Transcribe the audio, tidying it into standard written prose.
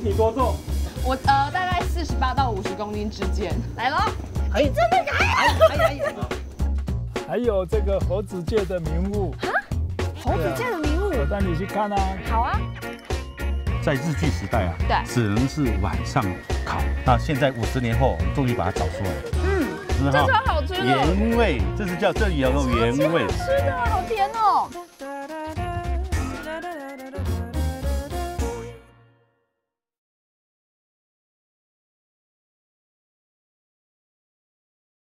你多重？ 我大概48到50公斤之间。来喽！ 哎， 真的假的？ 还有这个猴子界的名物。 猴子界的名物。 我带你去看啊。 好啊。 在日据时代啊， 对， 只能是晚上烤。那现在50年后，我们终于把它找出来。 这超好吃的。 原味，这是叫这里有个原味。 吃的好甜哦。